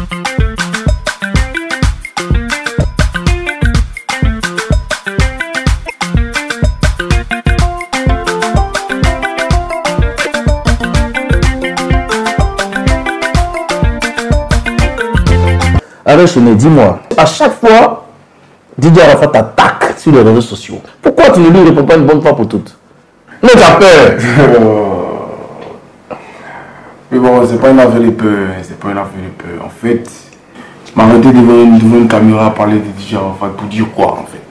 Avec Chené, dis-moi, à chaque fois, Didier Arafat t'attaque sur les réseaux sociaux. Pourquoi tu ne lui réponds pas une bonne fois pour toutes? Non, tu as peur. Mais bon, c'est pas une affaire de peur. C'est pas une affaire de peur. En fait, m'arrêter devant une caméra à parler de Didier Arafat pour dire quoi en fait?